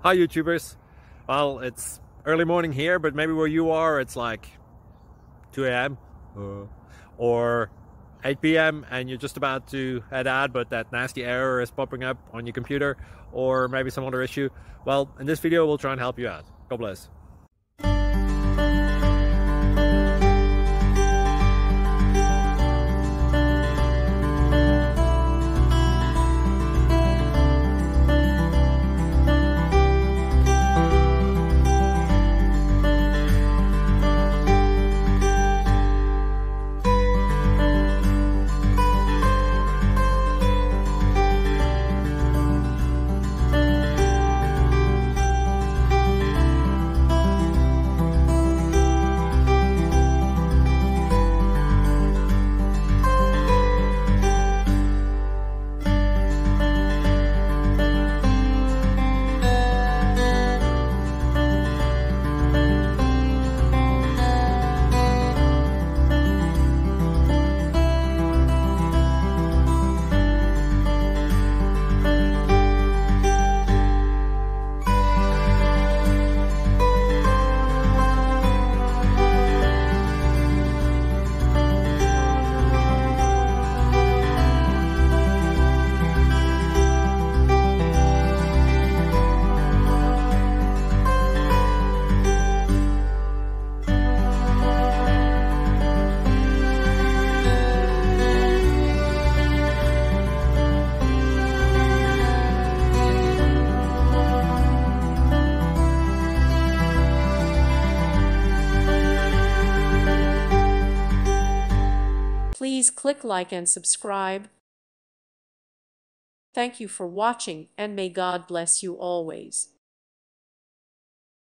Hi YouTubers. Well, it's early morning here, but maybe where you are it's like 2 a.m. or 8 p.m. and you're just about to head out, but that nasty error is popping up on your computer, or maybe some other issue. Well, in this video we'll try and help you out. God bless. Please click like and subscribe. Thank you for watching, and may God bless you always.